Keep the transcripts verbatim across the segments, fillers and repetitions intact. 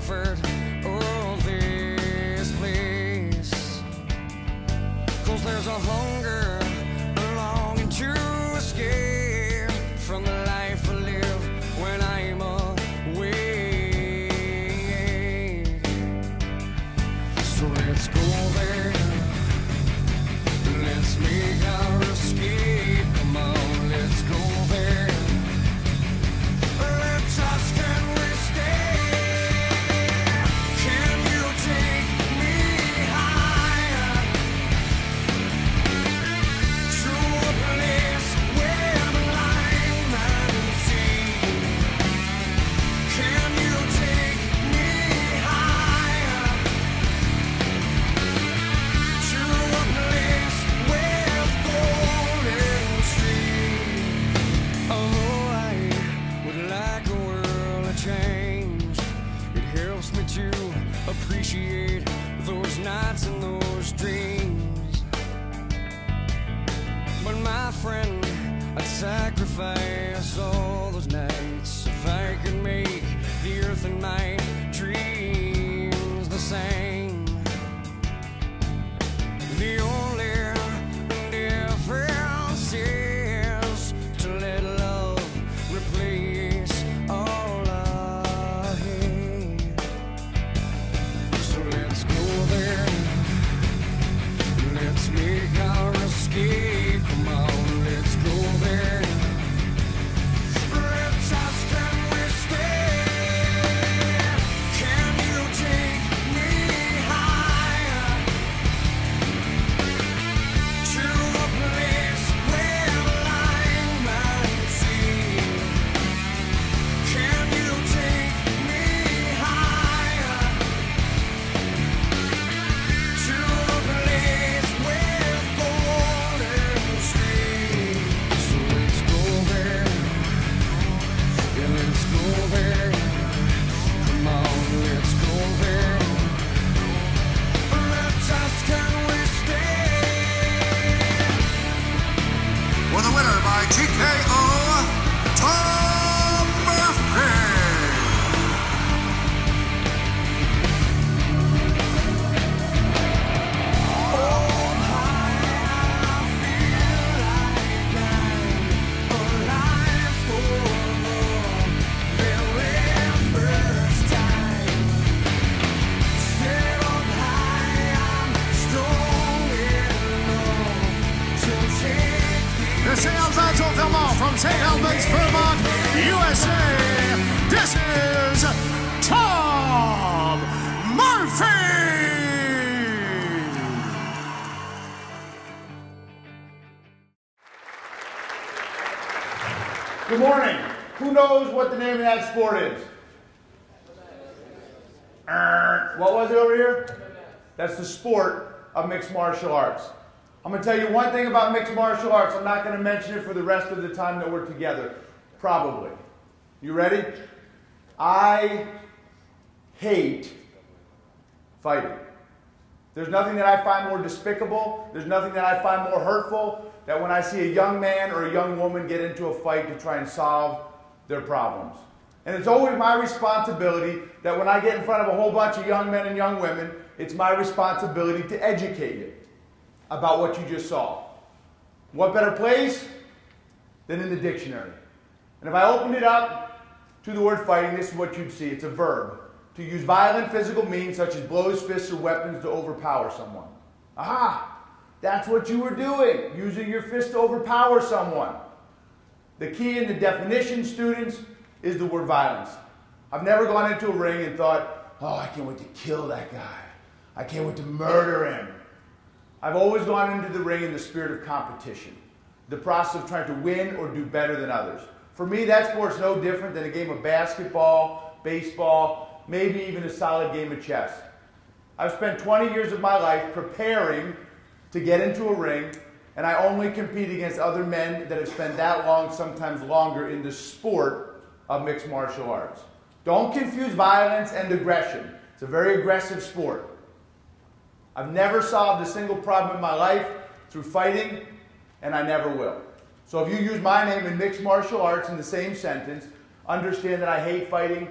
comfort of this place. 'Cause there's a hunger, a longing to escape from the life I live when I'm away. So let's go there, let's make our escape. Come on, let's go there. Let's ask, can we stay? Can you take me higher to a place where the line and sea? Can you take me higher to a place with golden streets? Although I would like a world to change, it helps me to appreciate those nights and those dreams. But my friend, I'd sacrifice all those nights if I could make the earth and my dreams the same. The only difference is to let love replace all I hate. So let's go there, let's make our escape. Come on, let's go there. Let's ask, can we stay? Can you take me higher to a place where the line and sea? Can you take me higher to a place with golden streets? So let's go there, yeah, let's go there. Come on, let's go there. Let's ask, can we stay? With a winner by T K O, Tom Murphy. The Sales Alto Vermont from Saint Albans, Vermont, U S A. This is Tom Murphy. Good morning. Who knows what the name of that sport is? Er, What was it over here? That's the sport of mixed martial arts. I'm going to tell you one thing about mixed martial arts. I'm not going to mention it for the rest of the time that we're together. Probably. You ready? I hate fighting. There's nothing that I find more despicable. There's nothing that I find more hurtful than when I see a young man or a young woman get into a fight to try and solve their problems. And it's always my responsibility that when I get in front of a whole bunch of young men and young women, it's my responsibility to educate you about what you just saw. What better place than in the dictionary? And if I opened it up to the word fighting, this is what you'd see. It's a verb. To use violent physical means such as blows, fists, or weapons to overpower someone. Aha! That's what you were doing, using your fist to overpower someone. The key in the definition, students, is the word violence. I've never gone into a ring and thought, oh, I can't wait to kill that guy. I can't wait to murder him. I've always gone into the ring in the spirit of competition, the process of trying to win or do better than others. For me, that sport's no different than a game of basketball, baseball, maybe even a solid game of chess. I've spent twenty years of my life preparing to get into a ring, and I only compete against other men that have spent that long, sometimes longer, in the sport of mixed martial arts. Don't confuse violence and aggression. It's a very aggressive sport. I've never solved a single problem in my life through fighting, and I never will. So if you use my name in mixed martial arts in the same sentence, understand that I hate fighting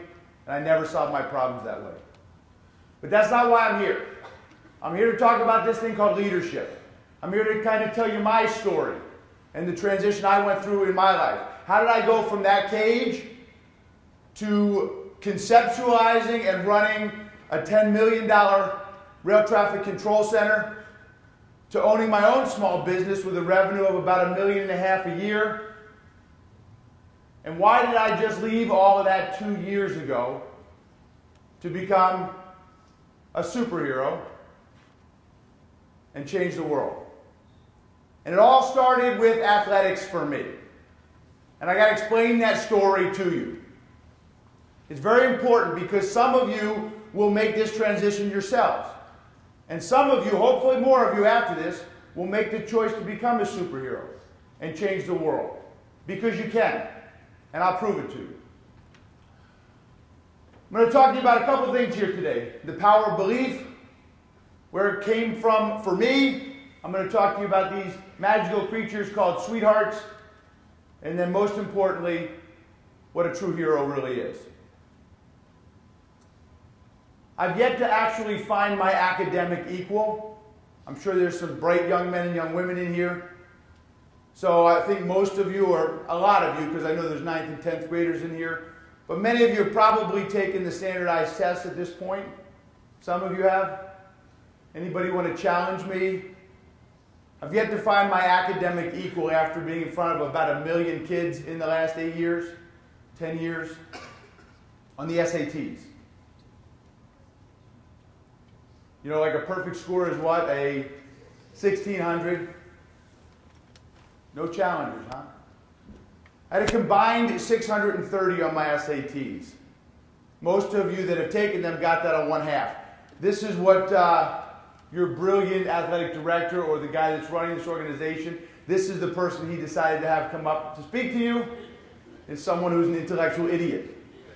And I never solved my problems that way. But that's not why I'm here. I'm here to talk about this thing called leadership. I'm here to kind of tell you my story and the transition I went through in my life. How did I go from that cage to conceptualizing and running a ten million dollar rail traffic control center, to owning my own small business with a revenue of about a million and a half a year? And why did I just leave all of that two years ago to become a superhero and change the world? And it all started with athletics for me. And I got to explain that story to you. It's very important because some of you will make this transition yourselves. And some of you, hopefully more of you after this, will make the choice to become a superhero and change the world. Because you can. And I'll prove it to you. I'm going to talk to you about a couple of things here today. The power of belief, where it came from for me. I'm going to talk to you about these magical creatures called sweethearts. And then most importantly, what a true hero really is. I've yet to actually find my academic equal. I'm sure there's some bright young men and young women in here. So I think most of you, or a lot of you, because I know there's ninth and tenth graders in here, but many of you have probably taken the standardized tests at this point. Some of you have. Anybody want to challenge me? I've yet to find my academic equal after being in front of about a million kids in the last eight years, ten years, on the S A Ts. You know, like a perfect score is what? A sixteen hundred. No challengers, huh? I had a combined six hundred thirty on my S A Ts. Most of you that have taken them got that on one half. This is what uh, your brilliant athletic director or the guy that's running this organization, this is the person he decided to have come up to speak to you, is someone who's an intellectual idiot.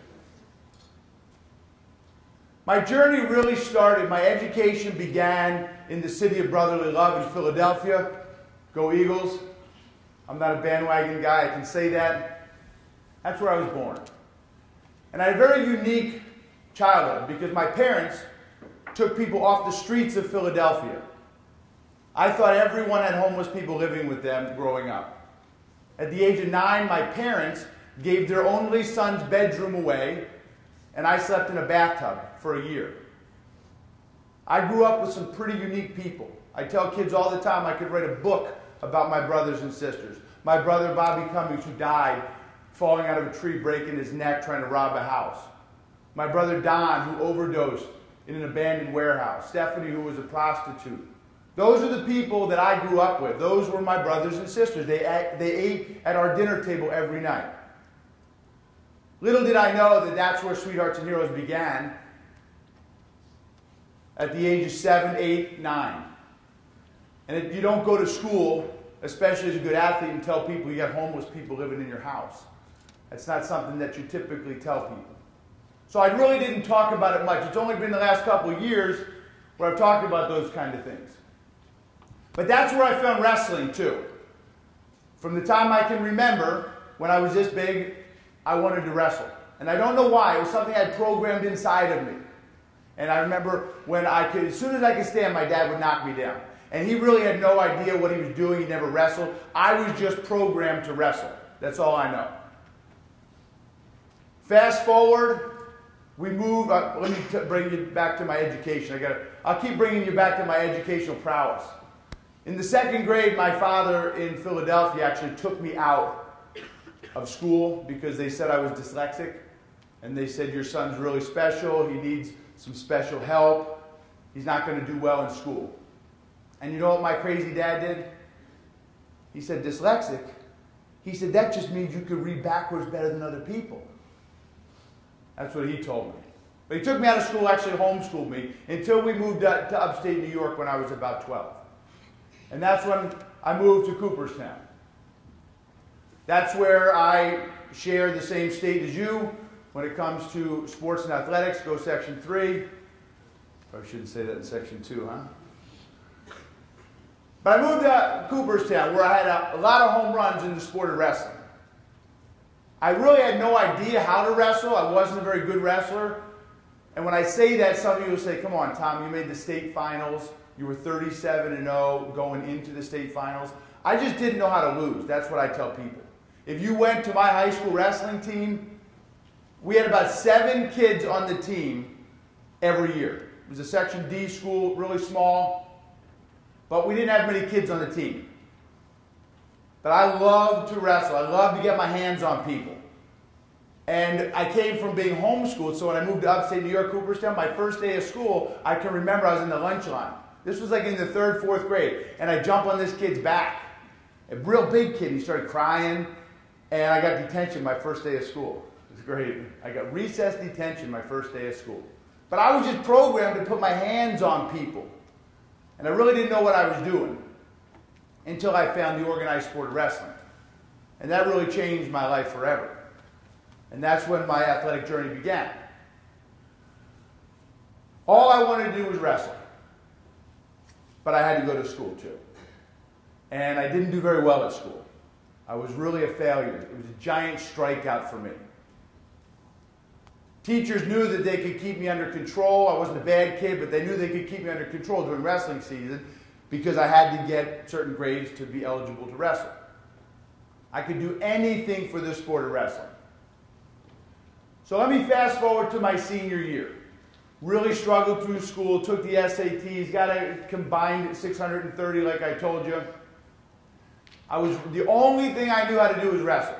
My journey really started, my education began in the city of brotherly love in Philadelphia. Go Eagles. I'm not a bandwagon guy, I can say that. That's where I was born. And I had a very unique childhood because my parents took people off the streets of Philadelphia. I thought everyone had homeless people living with them growing up. At the age of nine, my parents gave their only son's bedroom away, and I slept in a bathtub for a year. I grew up with some pretty unique people. I tell kids all the time I could write a book about my brothers and sisters. My brother Bobby Cummings, who died falling out of a tree, breaking his neck, trying to rob a house. My brother Don, who overdosed in an abandoned warehouse. Stephanie, who was a prostitute. Those are the people that I grew up with. Those were my brothers and sisters. They, they ate at our dinner table every night. Little did I know that that's where Sweethearts and Heroes began at the age of seven, eight, nine. And if you don't go to school, especially as a good athlete, and tell people you got homeless people living in your house. That's not something that you typically tell people. So I really didn't talk about it much. It's only been the last couple of years where I've talked about those kind of things. But that's where I found wrestling too. From the time I can remember, when I was this big, I wanted to wrestle. And I don't know why. It was something I had programmed inside of me. And I remember when I could, as soon as I could stand, my dad would knock me down. And he really had no idea what he was doing. He never wrestled. I was just programmed to wrestle. That's all I know. Fast forward, we move. Uh, let me t bring you back to my education. I gotta, I'll keep bringing you back to my educational prowess. In the second grade, my father in Philadelphia actually took me out of school because they said I was dyslexic. And they said, your son's really special. He needs some special help. He's not going to do well in school. And you know what my crazy dad did? He said, dyslexic? He said, that just means you could read backwards better than other people. That's what he told me. But he took me out of school, actually homeschooled me, until we moved up to upstate New York when I was about twelve. And that's when I moved to Cooperstown. That's where I share the same state as you when it comes to sports and athletics. Go section three. Probably shouldn't say that in section two, huh? But I moved to Cooperstown, where I had a, a lot of home runs in the sport of wrestling. I really had no idea how to wrestle. I wasn't a very good wrestler. And when I say that, some people say, come on, Tom, you made the state finals. You were thirty-seven and oh going into the state finals. I just didn't know how to lose. That's what I tell people. If you went to my high school wrestling team, we had about seven kids on the team every year. It was a Section D school, really small, but we didn't have many kids on the team. But I loved to wrestle. I loved to get my hands on people. And I came from being homeschooled, so when I moved to upstate New York, Cooperstown, my first day of school, I can remember I was in the lunch line. This was like in the third, fourth grade, and I jumped on this kid's back. A real big kid. He started crying, and I got detention my first day of school. It was great. I got recess detention my first day of school. But I was just programmed to put my hands on people. And I really didn't know what I was doing until I found the organized sport of wrestling. And that really changed my life forever. And that's when my athletic journey began. All I wanted to do was wrestle. But I had to go to school too. And I didn't do very well at school. I was really a failure. It was a giant strikeout for me. Teachers knew that they could keep me under control. I wasn't a bad kid, but they knew they could keep me under control during wrestling season because I had to get certain grades to be eligible to wrestle. I could do anything for the sport of wrestling. So let me fast forward to my senior year. Really struggled through school, took the S A Ts, got a combined six hundred thirty like I told you. I was, the only thing I knew how to do was wrestle.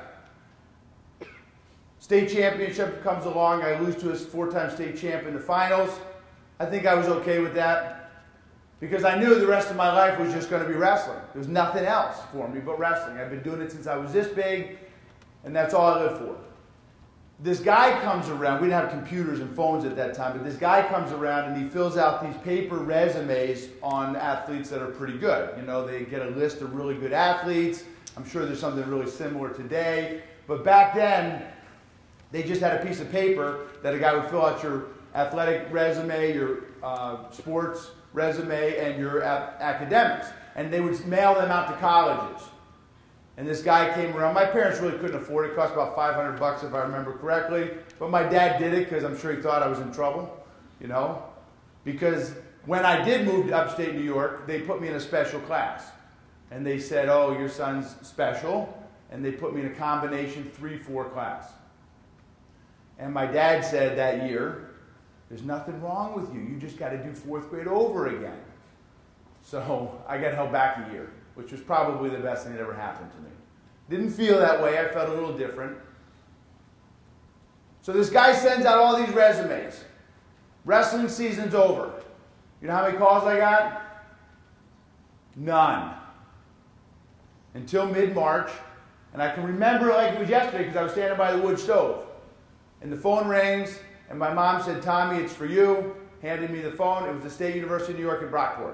State championship comes along, I lose to a four-time state champ in the finals. I think I was okay with that because I knew the rest of my life was just going to be wrestling. There was nothing else for me but wrestling. I've been doing it since I was this big, and that's all I lived for. This guy comes around, we didn't have computers and phones at that time, but this guy comes around and he fills out these paper resumes on athletes that are pretty good. You know, they get a list of really good athletes. I'm sure there's something really similar today. But back then, they just had a piece of paper that a guy would fill out your athletic resume, your uh, sports resume, and your ap- academics. And they would mail them out to colleges. And this guy came around. My parents really couldn't afford it. It cost about five hundred bucks if I remember correctly. But my dad did it because I'm sure he thought I was in trouble, you know. Because when I did move to upstate New York, they put me in a special class. And they said, oh, your son's special. And they put me in a combination three four class. And my dad said that year, there's nothing wrong with you. You just got to do fourth grade over again. So I got held back a year, which was probably the best thing that ever happened to me. Didn't feel that way. I felt a little different. So this guy sends out all these resumes. Wrestling season's over. You know how many calls I got? None. Until mid-March. And I can remember it like it was yesterday because I was standing by the wood stove. And the phone rings, and my mom said, Tommy, it's for you. Handed me the phone. It was the State University of New York in Brockport.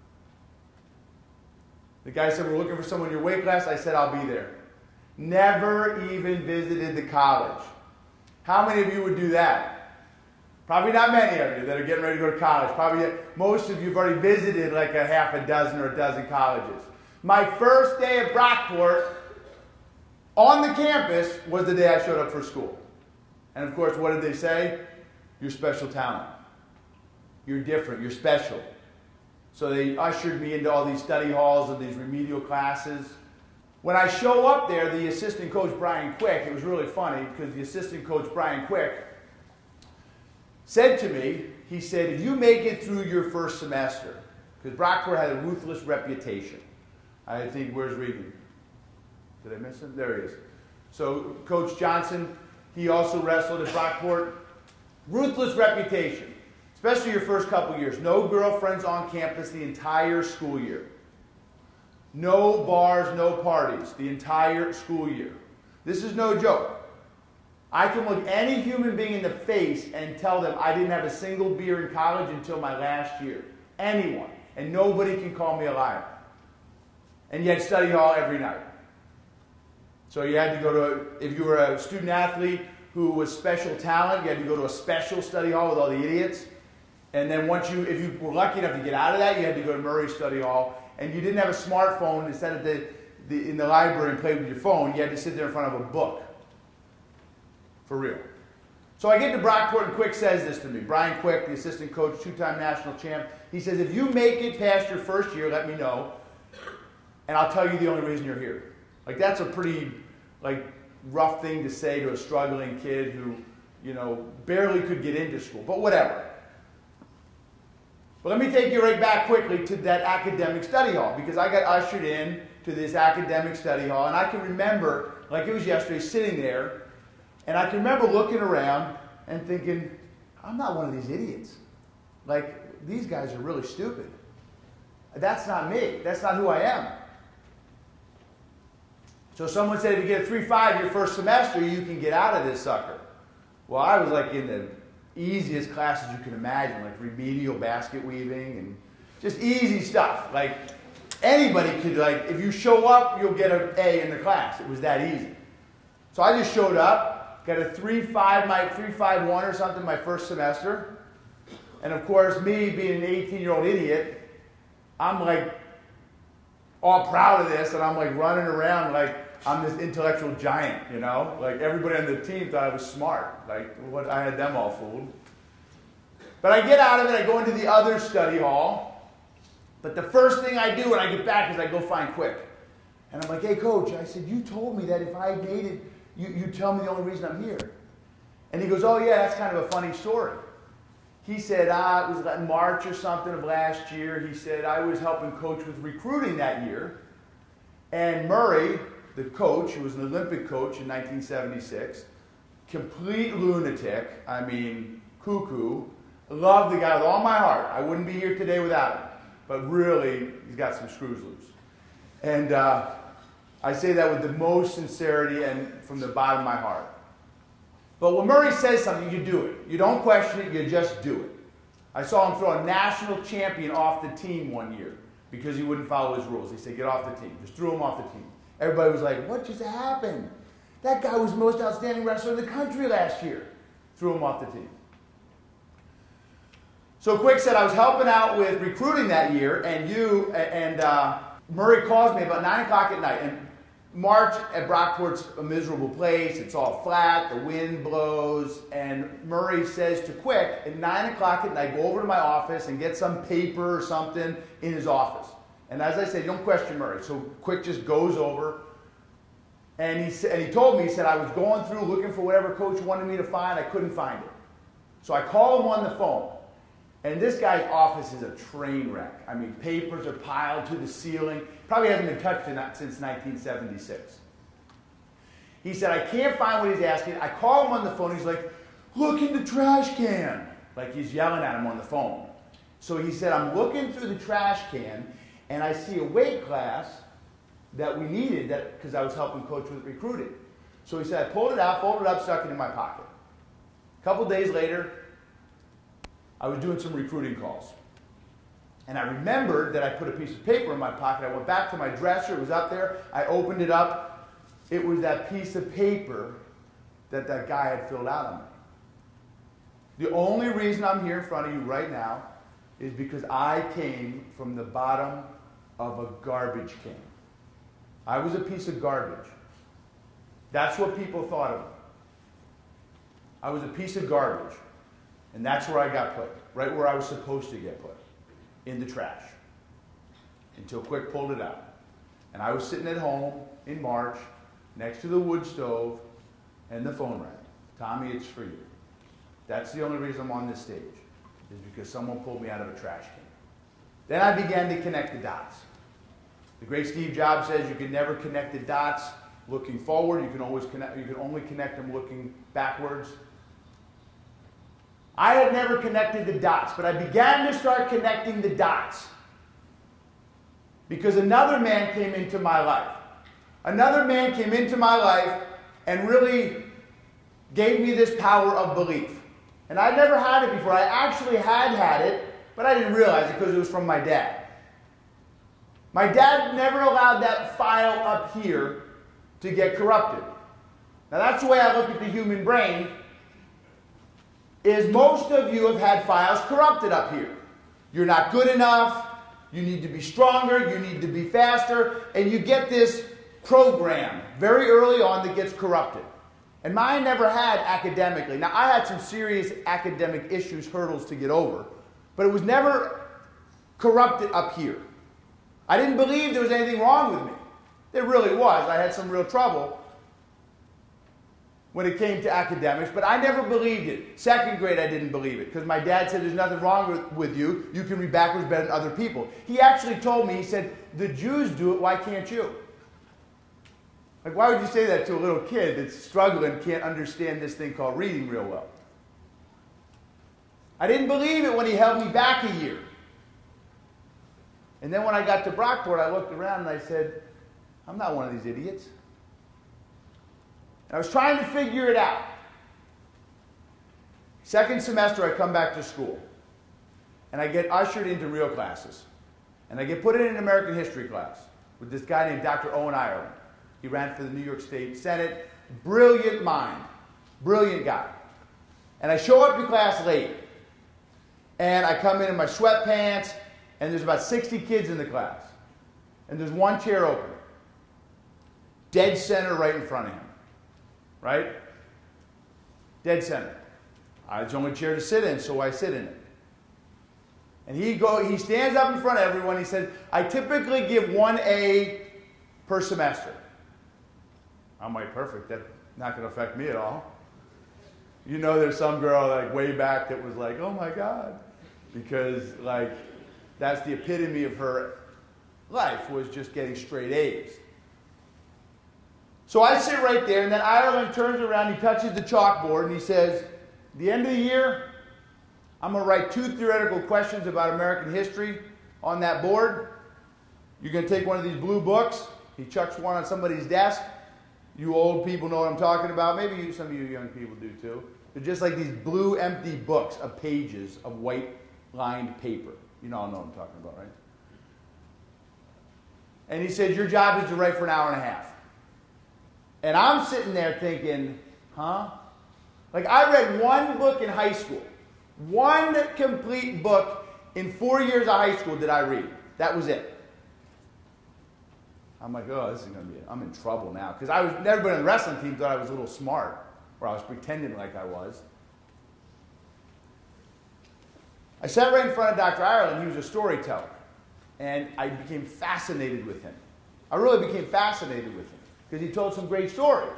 The guy said, we're looking for someone in your weight class. I said, I'll be there. Never even visited the college. How many of you would do that? Probably not many of you that are getting ready to go to college. Probably most of you have already visited like a half a dozen or a dozen colleges. My first day at Brockport on the campus was the day I showed up for school. And of course, what did they say? You're special talent. You're different. You're special. So they ushered me into all these study halls and these remedial classes. When I show up there, the assistant coach, Brian Quick, it was really funny because the assistant coach, Brian Quick, said to me, he said, if you make it through your first semester, because Brockport had a ruthless reputation. I think, where's Regan? Did I miss him? There he is. So Coach Johnson, he also wrestled at Brockport. Ruthless reputation. Especially your first couple years. No girlfriends on campus the entire school year. No bars, no parties the entire school year. This is no joke. I can look any human being in the face and tell them I didn't have a single beer in college until my last year. Anyone. And nobody can call me a liar. And you had study hall every night. So you had to go to, if you were a student athlete who was special talent, you had to go to a special study hall with all the idiots. And then once you, if you were lucky enough to get out of that, you had to go to Murray Study Hall. And you didn't have a smartphone to sit at the, the, in the library and play with your phone. You had to sit there in front of a book. For real. So I get to Brockport, and Quick says this to me. Brian Quick, the assistant coach, two-time national champ. He says, if you make it past your first year, let me know, and I'll tell you the only reason you're here. Like, that's a pretty, like, rough thing to say to a struggling kid who, you know, barely could get into school. But whatever. But let me take you right back quickly to that academic study hall, because I got ushered in to this academic study hall, and I can remember, like it was yesterday, sitting there, and I can remember looking around and thinking, I'm not one of these idiots. Like, these guys are really stupid. That's not me. That's not who I am. So someone said, if you get a three five your first semester, you can get out of this sucker. Well, I was like in the easiest classes you can imagine, like remedial basket weaving and just easy stuff. Like, anybody could, like, if you show up, you'll get an A in the class. It was that easy. So I just showed up, got a three five, my three five one or something my first semester. And of course, me being an eighteen-year-old idiot, I'm like all proud of this, and I'm like running around like I'm this intellectual giant, you know? Like, everybody on the team thought I was smart. Like, what, I had them all fooled. But I get out of it, I go into the other study hall. But the first thing I do when I get back is I go find Quick. And I'm like, hey, coach, I said, you told me that if I made it, you, you tell me the only reason I'm here. And he goes, oh, yeah, that's kind of a funny story. He said, ah, it was like March or something of last year. He said, I was helping coach with recruiting that year. And Murray, the coach, who was an Olympic coach in nineteen seventy-six, complete lunatic, I mean, cuckoo, love the guy with all my heart. I wouldn't be here today without him. But really, he's got some screws loose. And uh, I say that with the most sincerity and from the bottom of my heart. But when Murray says something, you do it. You don't question it, you just do it. I saw him throw a national champion off the team one year because he wouldn't follow his rules. He said, get off the team. Just threw him off the team. Everybody was like, what just happened? That guy was the most outstanding wrestler in the country last year. Threw him off the team. So Quick said, I was helping out with recruiting that year, and you, and uh, Murray calls me about nine o'clock at night. And March at Brockport's a miserable place. It's all flat. The wind blows. And Murray says to Quick, at nine o'clock at night, go over to my office and get some paper or something in his office. And as I said, you don't question Murray. So Quick just goes over. And he, sa- and he told me, he said, I was going through looking for whatever coach wanted me to find. I couldn't find it. So I call him on the phone. And this guy's office is a train wreck. I mean, papers are piled to the ceiling. Probably hasn't been touched in, since nineteen seventy-six. He said, I can't find what he's asking. I call him on the phone. He's like, look in the trash can. Like he's yelling at him on the phone. So he said, I'm looking through the trash can, and I see a weight class that we needed that because I was helping coach with recruiting. So he said, I pulled it out, folded it up, stuck it in my pocket. A couple days later, I was doing some recruiting calls. And I remembered that I put a piece of paper in my pocket. I went back to my dresser. It was up there. I opened it up. It was that piece of paper that that guy had filled out on me. The only reason I'm here in front of you right now is because I came from the bottom of a garbage can. I was a piece of garbage. That's what people thought of me. I was a piece of garbage. And that's where I got put, right where I was supposed to get put, in the trash, until Quick pulled it out. And I was sitting at home in March, next to the wood stove, and the phone rang. Tommy, it's for you. That's the only reason I'm on this stage, is because someone pulled me out of a trash can. Then I began to connect the dots. The great Steve Jobs says you can never connect the dots looking forward. You can always connect, you can only connect them looking backwards. I had never connected the dots, but I began to start connecting the dots because another man came into my life. Another man came into my life and really gave me this power of belief. And I'd never had it before. I actually had had it, but I didn't realize it because it was from my dad. My dad never allowed that file up here to get corrupted. Now that's the way I look at the human brain. Is most of you have had files corrupted up here. You're not good enough, you need to be stronger, you need to be faster, and you get this program very early on that gets corrupted. And mine never had academically. Now, I had some serious academic issues, hurdles to get over, but it was never corrupted up here. I didn't believe there was anything wrong with me. There really was. I had some real trouble when it came to academics, but I never believed it. Second grade, I didn't believe it, because my dad said, there's nothing wrong with, with you. You can read backwards better than other people. He actually told me, he said, the Jews do it, why can't you? Like, why would you say that to a little kid that's struggling, can't understand this thing called reading real well? I didn't believe it when he held me back a year. And then when I got to Brockport, I looked around and I said, I'm not one of these idiots. And I was trying to figure it out. Second semester, I come back to school. And I get ushered into real classes. And I get put in an American history class with this guy named Doctor Owen Ireland. He ran for the New York State Senate. Brilliant mind. Brilliant guy. And I show up to class late. And I come in in my sweatpants. And there's about sixty kids in the class. And there's one chair open. Dead center right in front of him. Right? Dead center. I was the only chair to sit in, so I sit in it. And he go, he stands up in front of everyone. He said, I typically give one A per semester. I'm like, perfect. That's not going to affect me at all. You know, there's some girl like way back that was like, oh my God. Because like, that's the epitome of her life, was just getting straight A's. So I sit right there, and then Ireland turns around, he touches the chalkboard, and he says, at the end of the year, I'm going to write two theoretical questions about American history on that board. You're going to take one of these blue books. He chucks one on somebody's desk. You old people know what I'm talking about. Maybe you, some of you young people do too. They're just like these blue empty books of pages of white-lined paper. You all know what I'm talking about, right? And he said, your job is to write for an hour and a half. And I'm sitting there thinking, huh? Like, I read one book in high school. One complete book in four years of high school did I read. That was it. I'm like, oh, this is going to be it. I'm in trouble now. Because I was never been on the wrestling team, thought I was a little smart. Or I was pretending like I was. I sat right in front of Doctor Ireland. He was a storyteller. And I became fascinated with him. I really became fascinated with him. Because he told some great stories.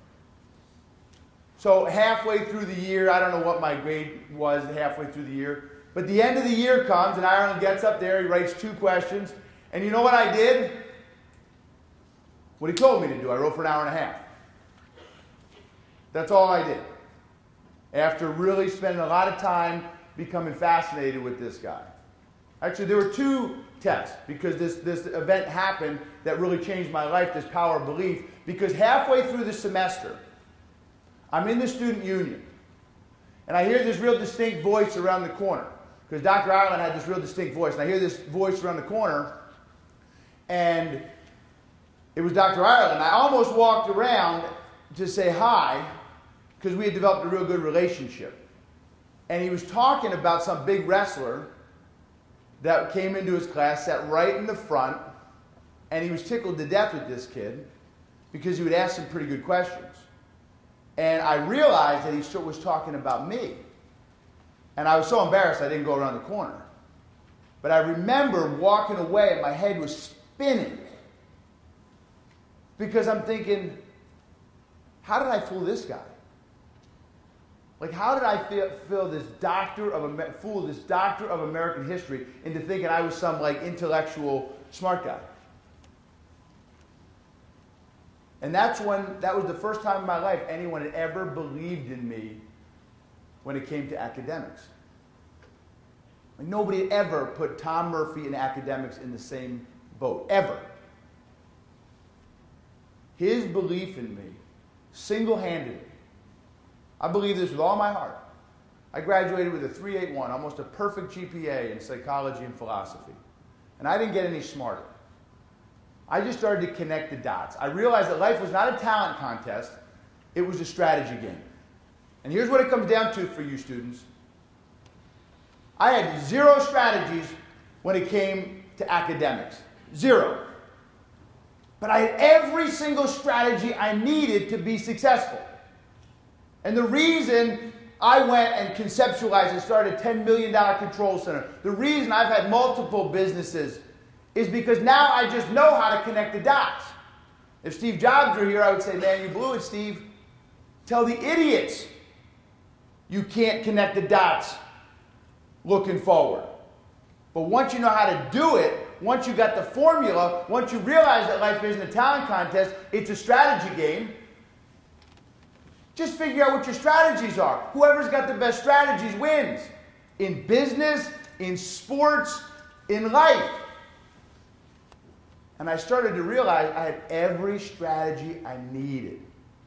So halfway through the year, I don't know what my grade was halfway through the year, but the end of the year comes and Ireland gets up there, he writes two questions, and you know what I did? What he told me to do. I wrote for an hour and a half. That's all I did. After really spending a lot of time becoming fascinated with this guy. Actually, there were two tests because this, this event happened that really changed my life, this power of belief, because halfway through the semester, I'm in the student union, and I hear this real distinct voice around the corner, because Doctor Ireland had this real distinct voice, and I hear this voice around the corner, and it was Doctor Ireland. I almost walked around to say hi, because we had developed a real good relationship. And he was talking about some big wrestler that came into his class, sat right in the front, and he was tickled to death with this kid because he would ask some pretty good questions. And I realized that he was talking about me. And I was so embarrassed I didn't go around the corner. But I remember walking away and my head was spinning. Because I'm thinking, how did I fool this guy? Like, how did I feel, feel this doctor of fool this doctor of American history into thinking I was some like intellectual smart guy? And that's when that was the first time in my life anyone had ever believed in me when it came to academics. Like, nobody had ever put Tom Murphy and academics in the same boat, ever. His belief in me, single-handedly, I believe this with all my heart. I graduated with a three point eight one, almost a perfect G P A in psychology and philosophy. And I didn't get any smarter. I just started to connect the dots. I realized that life was not a talent contest, it was a strategy game. And here's what it comes down to for you students. I had zero strategies when it came to academics. Zero. But I had every single strategy I needed to be successful. And the reason I went and conceptualized and started a ten million dollar control center, the reason I've had multiple businesses is because now I just know how to connect the dots. If Steve Jobs were here, I would say, man, you blew it, Steve. Tell the idiots you can't connect the dots looking forward. But once you know how to do it, once you got the formula, once you realize that life isn't a talent contest, it's a strategy game, just figure out what your strategies are. Whoever's got the best strategies wins. In business, in sports, in life. And I started to realize I had every strategy I needed.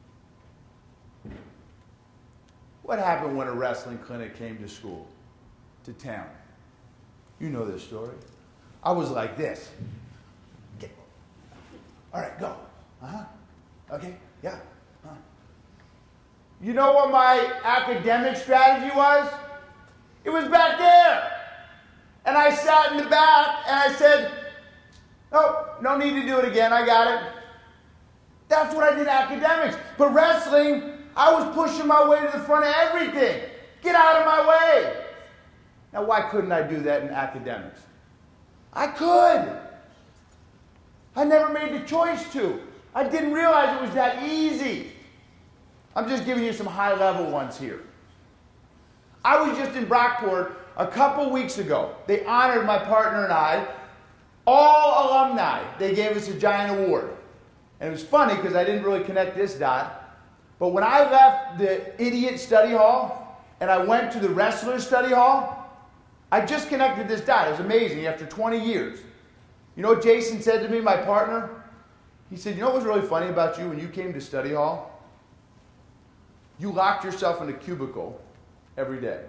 What happened when a wrestling clinic came to school, to town? You know this story. I was like this. Get. All right, go. Uh-huh. Okay, yeah. Uh-huh. You know what my academic strategy was? It was back there. And I sat in the back and I said, oh, no need to do it again. I got it. That's what I did in academics. But wrestling, I was pushing my way to the front of everything. Get out of my way. Now, why couldn't I do that in academics? I could. I never made the choice to. I didn't realize it was that easy. I'm just giving you some high-level ones here. I was just in Brockport a couple weeks ago. They honored my partner and I. All alumni. They gave us a giant award. And it was funny because I didn't really connect this dot. But when I left the idiot study hall and I went to the wrestler study hall, I just connected this dot. It was amazing after twenty years. You know what Jason said to me, my partner? He said, you know what was really funny about you when you came to study hall? You locked yourself in a cubicle every day.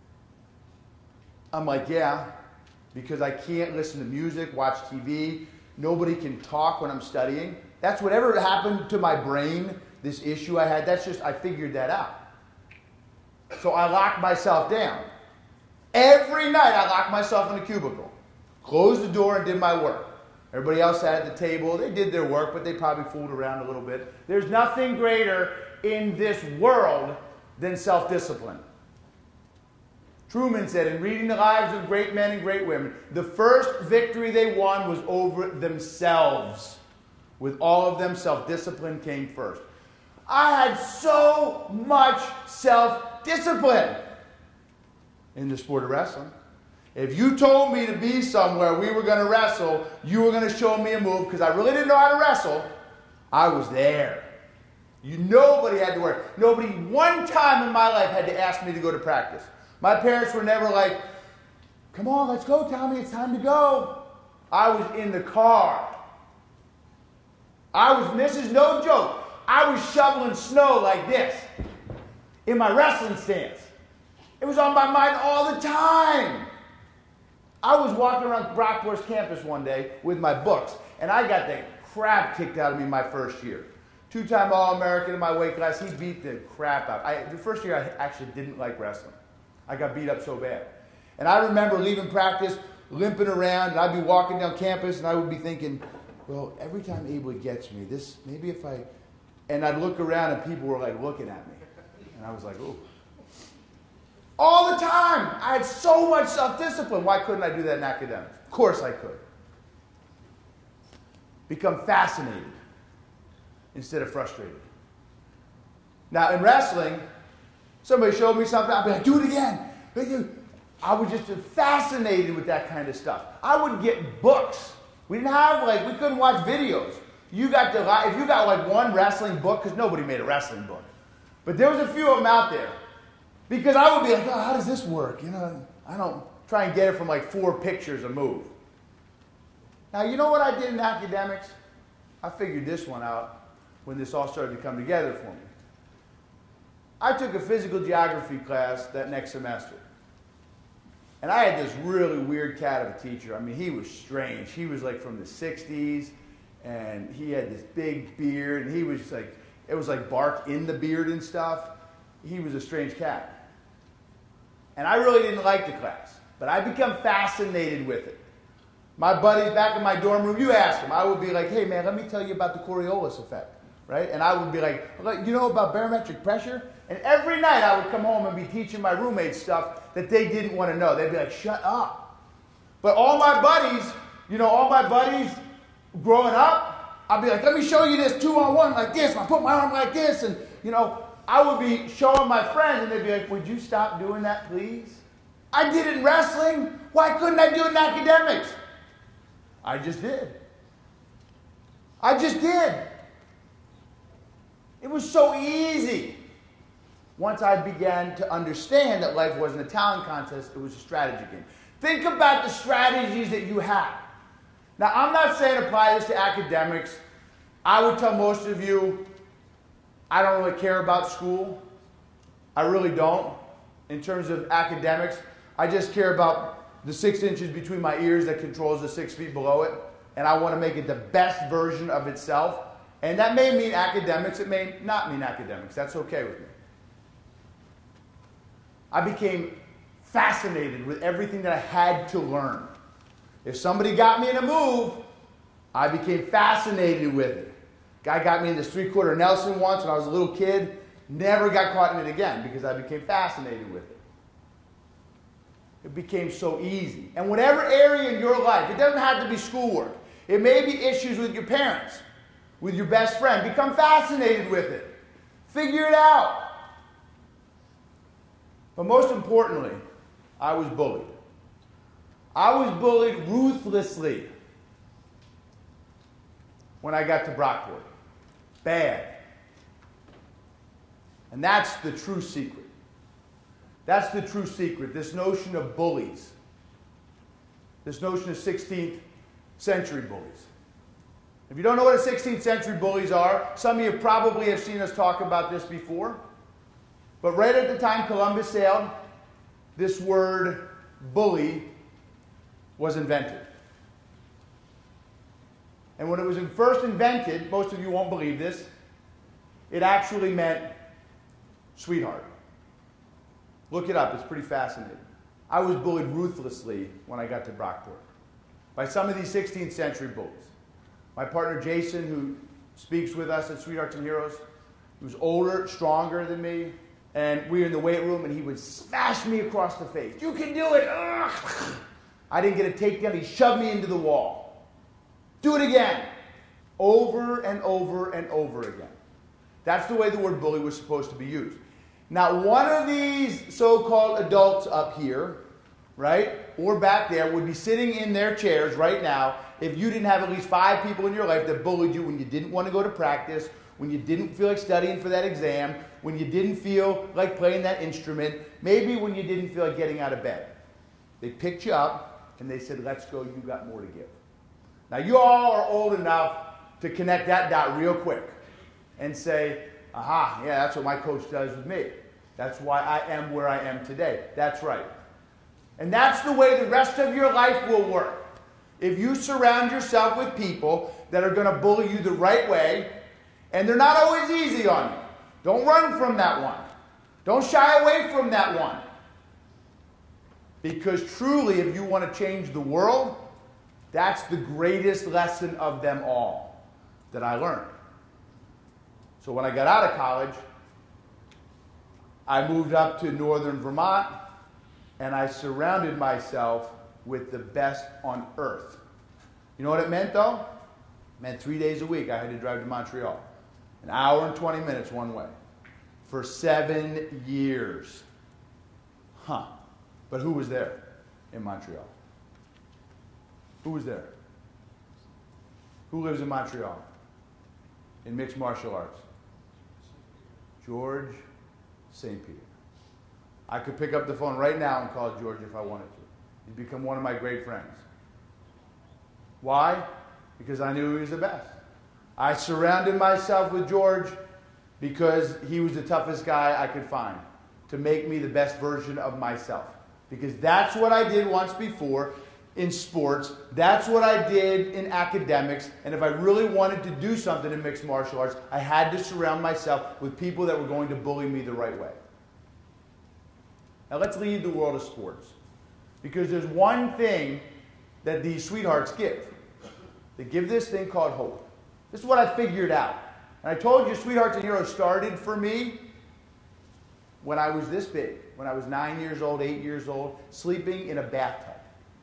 I'm like, yeah, because I can't listen to music, watch T V. Nobody can talk when I'm studying. That's whatever happened to my brain, this issue I had, that's just, I figured that out. So I locked myself down. Every night I locked myself in a cubicle, closed the door and did my work. Everybody else sat at the table. They did their work, but they probably fooled around a little bit. There's nothing greater in this world than self-discipline. Truman said, in reading the lives of great men and great women, the first victory they won was over themselves. With all of them, self-discipline came first. I had so much self-discipline in the sport of wrestling. If you told me to be somewhere we were going to wrestle, you were going to show me a move because I really didn't know how to wrestle, I was there. You, nobody had to work. Nobody one time in my life had to ask me to go to practice. My parents were never like, come on, let's go, Tommy, it's time to go. I was in the car. I was, this is no joke, I was shoveling snow like this in my wrestling stance. It was on my mind all the time. I was walking around Brockport's campus one day with my books, and I got the crap kicked out of me my first year. Two-time All-American in my weight class, he beat the crap out. I, the first year I actually didn't like wrestling. I got beat up so bad. And I remember leaving practice, limping around, and I'd be walking down campus, and I would be thinking, well, every time Abel gets me, this, maybe if I, and I'd look around and people were like looking at me. And I was like, ooh. All the time. I had so much self-discipline. Why couldn't I do that in academics? Of course I could. Become fascinated instead of frustrated. Now, in wrestling, somebody showed me something, I'd be like, do it again. I was just fascinated with that kind of stuff. I would get books. We didn't have, like, we couldn't watch videos. You got to, if you got, like, one wrestling book, because nobody made a wrestling book. But there was a few of them out there. Because I would be like, oh, how does this work? You know, I don't try and get it from, like, four pictures a move. Now, you know what I did in academics? I figured this one out when this all started to come together for me. I took a physical geography class that next semester. And I had this really weird cat of a teacher. I mean, he was strange. He was like from the sixties, and he had this big beard, and he was like, it was like bark in the beard and stuff. He was a strange cat. And I really didn't like the class, but I become fascinated with it. My buddies back in my dorm room, you ask them, I would be like, hey man, let me tell you about the Coriolis effect. right? And I would be like, you know about barometric pressure? And every night I would come home and be teaching my roommates stuff that they didn't want to know. They'd be like, shut up. But all my buddies, you know, all my buddies growing up, I'd be like, let me show you this two-on-one like this. And I put my arm like this. And, you know, I would be showing my friends, and they'd be like, would you stop doing that, please? I did it in wrestling. Why couldn't I do it in academics? I just did. I just did. It was so easy. Once I began to understand that life wasn't a talent contest, it was a strategy game. Think about the strategies that you have. Now, I'm not saying apply this to academics. I would tell most of you, I don't really care about school. I really don't. In terms of academics, I just care about the six inches between my ears that controls the six feet below it. And I want to make it the best version of itself. And that may mean academics. It may not mean academics. That's okay with me. I became fascinated with everything that I had to learn. If somebody got me in a move, I became fascinated with it. Guy got me in this three-quarter Nelson once when I was a little kid. Never got caught in it again because I became fascinated with it. It became so easy. And whatever area in your life, it doesn't have to be schoolwork. It may be issues with your parents, with your best friend. Become fascinated with it. Figure it out. But most importantly, I was bullied. I was bullied ruthlessly when I got to Brockport. Bad. And that's the true secret. That's the true secret, this notion of bullies. This notion of sixteenth century bullies. If you don't know what a sixteenth century bullies are, some of you probably have seen us talk about this before. But right at the time Columbus sailed, this word bully was invented. And when it was first invented, most of you won't believe this, it actually meant sweetheart. Look it up, it's pretty fascinating. I was bullied ruthlessly when I got to Brockport by some of these sixteenth century bullies. My partner Jason, who speaks with us at Sweethearts and Heroes, he was older, stronger than me, and we were in the weight room and he would smash me across the face. You can do it! Ugh. I didn't get a takedown, he shoved me into the wall. Do it again! Over and over and over again. That's the way the word bully was supposed to be used. Now, one of these so-called adults up here, right, or back there, would be sitting in their chairs right now if you didn't have at least five people in your life that bullied you when you didn't want to go to practice, when you didn't feel like studying for that exam, when you didn't feel like playing that instrument, maybe when you didn't feel like getting out of bed. They picked you up and they said, let's go, you got more to give. Now, you all are old enough to connect that dot real quick and say, aha, yeah, that's what my coach does with me. That's why I am where I am today. That's right. And that's the way the rest of your life will work. If you surround yourself with people that are going to bully you the right way, and they're not always easy on you. Don't run from that one. Don't shy away from that one. Because truly, if you want to change the world, that's the greatest lesson of them all that I learned. So when I got out of college, I moved up to northern Vermont, and I surrounded myself with the best on earth. You know what it meant, though? It meant three days a week I had to drive to Montreal. An hour and twenty minutes one way. For seven years. Huh. But who was there in Montreal? Who was there? Who lives in Montreal? In mixed martial arts? George Saint Pierre. I could pick up the phone right now and call George if I wanted to. He's become one of my great friends. Why? Because I knew he was the best. I surrounded myself with George because he was the toughest guy I could find to make me the best version of myself. Because that's what I did once before in sports. That's what I did in academics. And if I really wanted to do something in mixed martial arts, I had to surround myself with people that were going to bully me the right way. Now let's leave the world of sports. Because there's one thing that these sweethearts give. They give this thing called hope. This is what I figured out. And I told you Sweethearts and Heroes started for me when I was this big, when I was nine years old, eight years old, sleeping in a bathtub.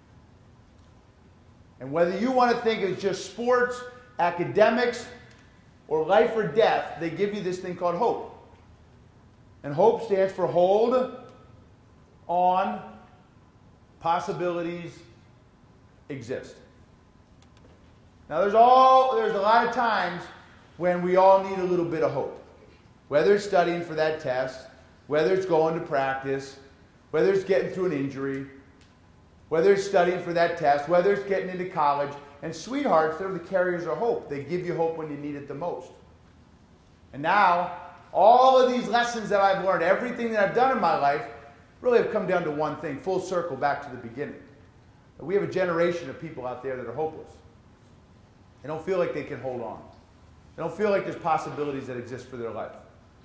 And whether you want to think it's just sports, academics, or life or death, they give you this thing called hope. And hope stands for hold on, possibilities exist. Now there's all there's a lot of times when we all need a little bit of hope. Whether it's studying for that test, whether it's going to practice, whether it's getting through an injury, whether it's studying for that test, whether it's getting into college. And Sweethearts, they're the carriers of hope. They give you hope when you need it the most. And now, all of these lessons that I've learned, everything that I've done in my life, really have come down to one thing, full circle back to the beginning. We have a generation of people out there that are hopeless. They don't feel like they can hold on. They don't feel like there's possibilities that exist for their life.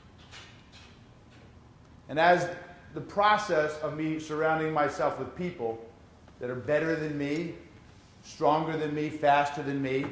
And as the process of me surrounding myself with people that are better than me, stronger than me, faster than me,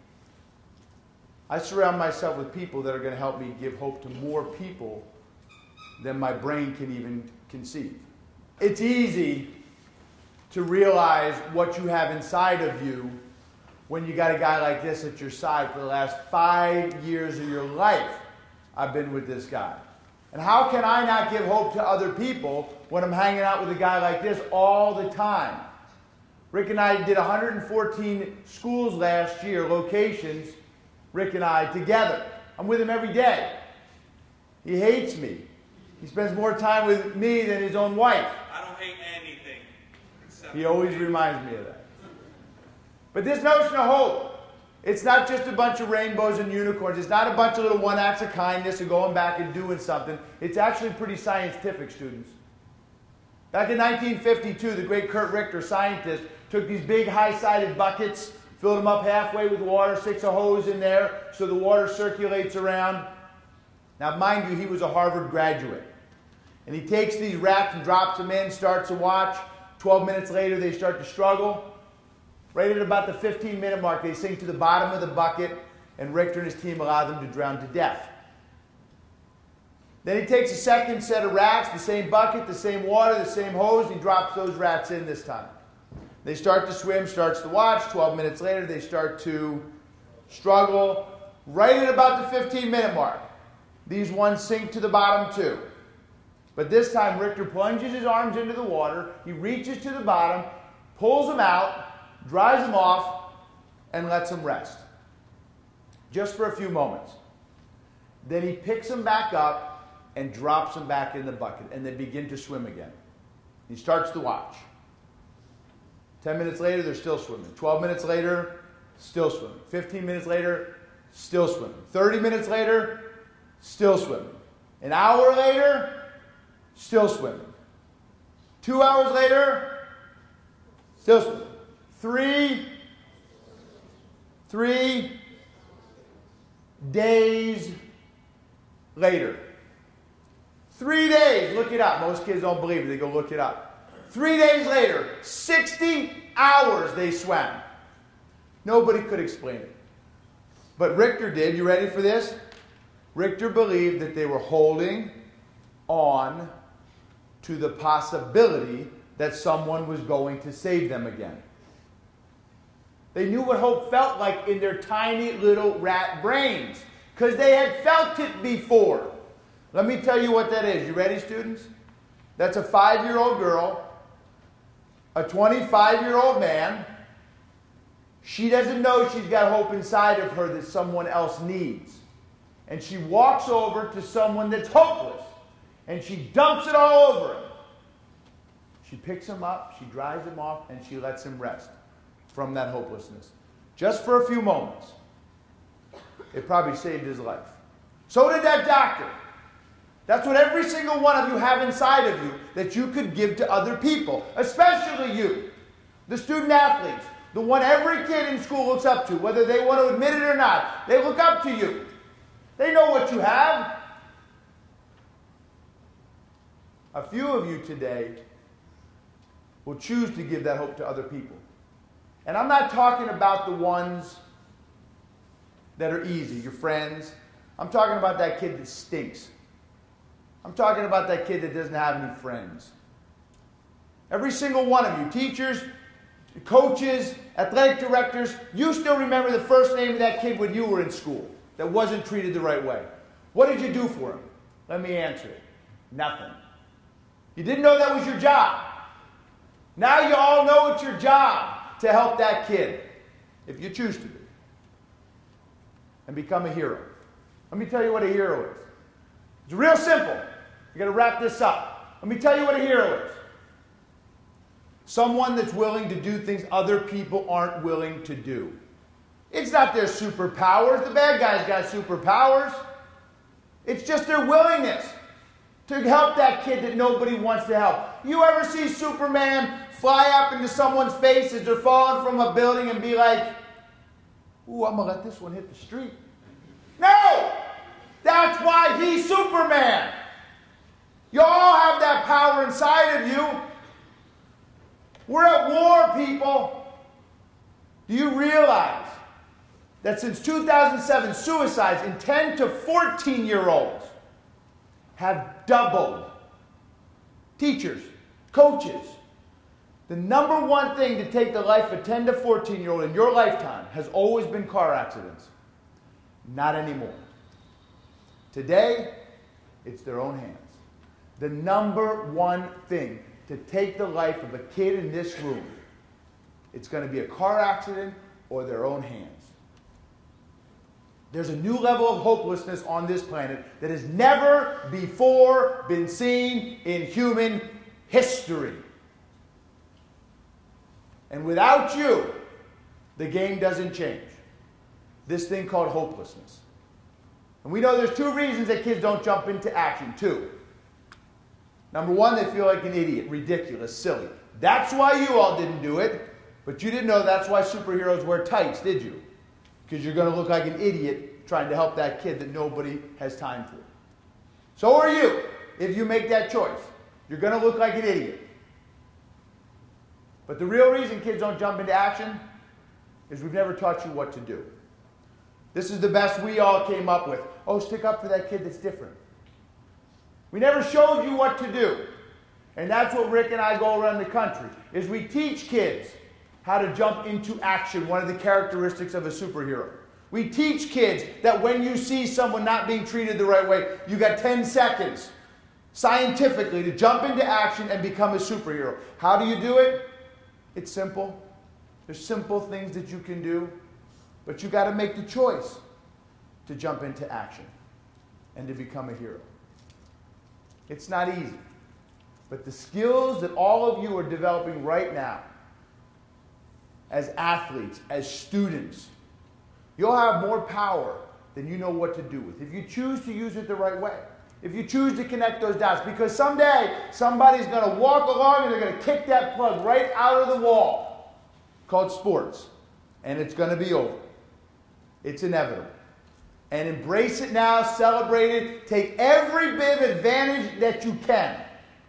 I surround myself with people that are going to help me give hope to more people than my brain can even conceive. It's easy to realize what you have inside of you when you got a guy like this at your side for the last five years of your life. I've been with this guy. And how can I not give hope to other people when I'm hanging out with a guy like this all the time? Rick and I did one hundred fourteen schools last year, locations, Rick and I together. I'm with him every day. He hates me. He spends more time with me than his own wife. I don't hate anything. Except he always reminds me of that. But this notion of hope, it's not just a bunch of rainbows and unicorns. It's not a bunch of little one acts of kindness and going back and doing something. It's actually pretty scientific, students. Back in nineteen fifty-two, the great Kurt Richter, scientist, took these big high-sided buckets, filled them up halfway with water, sticks a hose in there so the water circulates around. Now, mind you, he was a Harvard graduate. And he takes these rats and drops them in, starts to watch. Twelve minutes later, they start to struggle. Right at about the fifteen minute mark, they sink to the bottom of the bucket, and Richter and his team allow them to drown to death. Then he takes a second set of rats, the same bucket, the same water, the same hose, and he drops those rats in this time. They start to swim, starts to watch. twelve minutes later, they start to struggle. Right at about the fifteen minute mark, these ones sink to the bottom too. But this time, Richter plunges his arms into the water. He reaches to the bottom, pulls them out, dries them off, and lets them rest. Just for a few moments. Then he picks them back up and drops them back in the bucket, and they begin to swim again. He starts to watch. Ten minutes later, they're still swimming. Twelve minutes later, still swimming. Fifteen minutes later, still swimming. Thirty minutes later, still swimming. An hour later, still swimming. Two hours later, still swimming. Three, three days later. Three days, look it up. Most kids don't believe it, they go look it up. Three days later, sixty hours they swam. Nobody could explain it. But Richter did. You ready for this? Richter believed that they were holding on to the possibility that someone was going to save them again. They knew what hope felt like in their tiny little rat brains because they had felt it before. Let me tell you what that is. You ready, students? That's a five-year-old girl, a twenty-five-year-old man. She doesn't know she's got hope inside of her that someone else needs. And she walks over to someone that's hopeless, and she dumps it all over him. She picks him up, she dries him off, and she lets him rest from that hopelessness. Just for a few moments. It probably saved his life. So did that doctor. That's what every single one of you have inside of you that you could give to other people, especially you, the student athletes, the one every kid in school looks up to, whether they want to admit it or not. They look up to you. They know what you have. A few of you today will choose to give that hope to other people. And I'm not talking about the ones that are easy, your friends. I'm talking about that kid that stinks. I'm talking about that kid that doesn't have any friends. Every single one of you, teachers, coaches, athletic directors, you still remember the first name of that kid when you were in school that wasn't treated the right way. What did you do for him? Let me answer it. Nothing. You didn't know that was your job. Now you all know it's your job to help that kid, if you choose to be, and become a hero. Let me tell you what a hero is. It's real simple. You got to wrap this up. Let me tell you what a hero is. Someone that's willing to do things other people aren't willing to do. It's not their superpowers. The bad guys got superpowers. It's just their willingness to help that kid that nobody wants to help. You ever see Superman fly up into someone's face as they're falling from a building and be like, ooh, I'm going to let this one hit the street? No! That's why he's Superman. You all have that power inside of you. We're at war, people. Do you realize that since two thousand seven, suicides in ten to fourteen-year-olds have doubled? Teachers, coaches, the number one thing to take the life of a ten to fourteen-year-old in your lifetime has always been car accidents. Not anymore. Today, it's their own hands. The number one thing to take the life of a kid in this room, it's going to be a car accident or their own hands. There's a new level of hopelessness on this planet that has never before been seen in human history. And without you, the game doesn't change. This thing called hopelessness. And we know there's two reasons that kids don't jump into action. Two. Number one, they feel like an idiot, ridiculous, silly. That's why you all didn't do it, but you didn't know that's why superheroes wear tights, did you? Because you're going to look like an idiot trying to help that kid that nobody has time for. So are you, if you make that choice. You're going to look like an idiot. But the real reason kids don't jump into action is we've never taught you what to do. This is the best we all came up with. Oh, stick up for that kid that's different. We never showed you what to do. And that's what Rick and I go around the country, is we teach kids how to jump into action, one of the characteristics of a superhero. We teach kids that when you see someone not being treated the right way, you got ten seconds, scientifically, to jump into action and become a superhero. How do you do it? It's simple. There's simple things that you can do, but you got to make the choice to jump into action and to become a hero. It's not easy, but the skills that all of you are developing right now as athletes, as students, you'll have more power than you know what to do with if you choose to use it the right way. If you choose to connect those dots, because someday somebody's going to walk along and they're going to kick that plug right out of the wall called sports, and it's going to be over. It's inevitable. And embrace it now, celebrate it, take every bit of advantage that you can.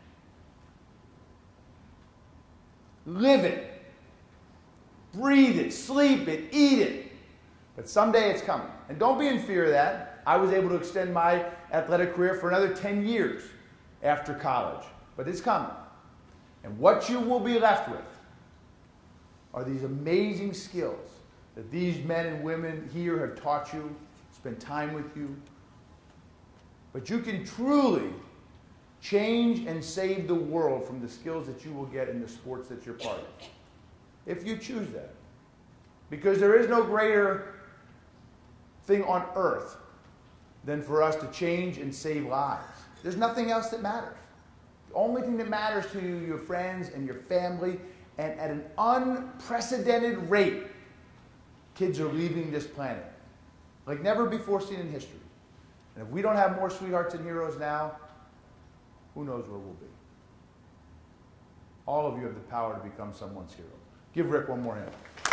Live it. Breathe it, sleep it, eat it. But someday it's coming. And don't be in fear of that. I was able to extend my athletic career for another ten years after college. But it's coming. And what you will be left with are these amazing skills that these men and women here have taught you, spent time with you. But you can truly change and save the world from the skills that you will get in the sports that you're part of, if you choose that. Because there is no greater thing on earth than for us to change and save lives. There's nothing else that matters. The only thing that matters to you, your friends and your family, and at an unprecedented rate, kids are leaving this planet like never before seen in history. And if we don't have more sweethearts and heroes now, who knows where we'll be. All of you have the power to become someone's hero. Give Rick one more hand.